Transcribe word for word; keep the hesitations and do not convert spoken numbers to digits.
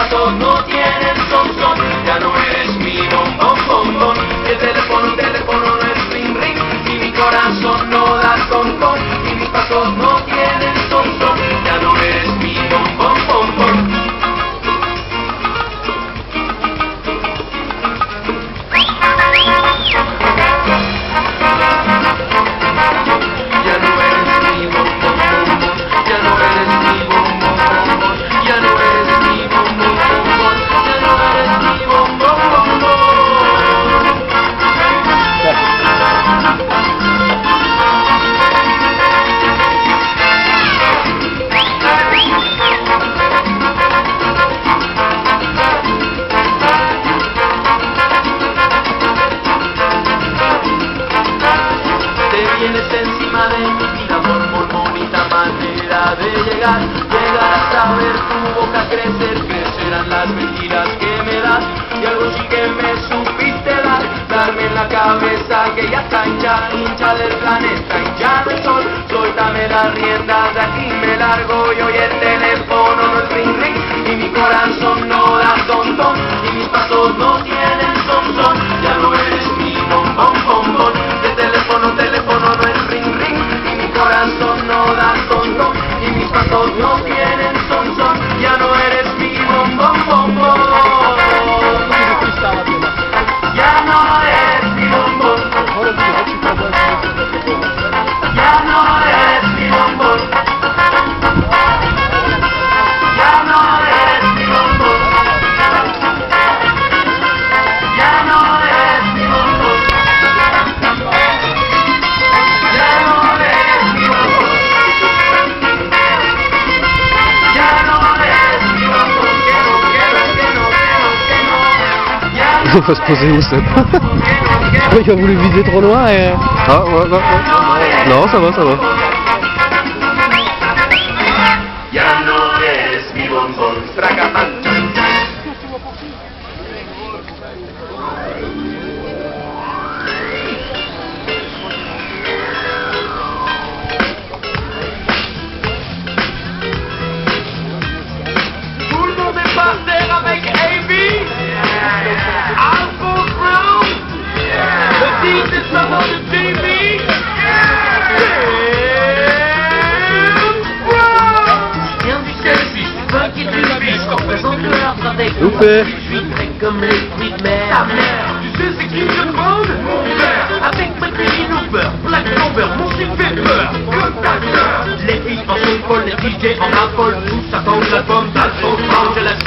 pasos no tienen son son. Ya no eres mi bombón bombón. El teléfono, el teléfono no es ring ring. Y mi corazón no da con con. Y mis pasos no tienen son son. Ya no eres mi bombón bombón. Vienes encima de mi vida por muy bonita manera de llegar. Llegar a saber tu boca crecer, crecerán las mentiras que me das. Y algo sí que me supiste dar, darme en la cabeza que ya está hincha, hincha del planeta, hincha del sol. Suéltame las riendas, de aquí me largo y hoy el teléfono no es ring ring. Y mi corazón no da ton ton, y mis pasos no tienen son son. Ya no eres mi bombón bombón, de teléfono teléfono no es ring ring. Y mi corazón no da ton ton, y mis pasos no tienen son son. Ya no eres mi bombón bombón. Ya no eres mi bombón. Ya no eres mi bombón. Ya no eres mi bombón. Ya no eres mi bombón. Ya no eres mi bombón. Ya no eres mi bombón. Que no, que no, que no, que no, que no. Ya Il faut se poser où ça? Il a voulu viser trop loin et... Ah ouais, ouais, ouais. Non, ça va, ça va. Ya no eres mi bombón. Fracapán. Tout le monde est par terre avec A B. Alpha Brown. Le titre est solo de J B. Viens du selfie, pas qui tu biche, qu'on présente leur stratégie. Loupé. Je suis très comme les fruits de mer. Ta mère, tu sais c'est qui le trône? Mon père, avec ma Billy Looper, Black Clover, mon slip fait peur. Comme ta sœur. Les filles en sont folles, les D J en affolent, tous attendent l'album d'Alphonse Brown.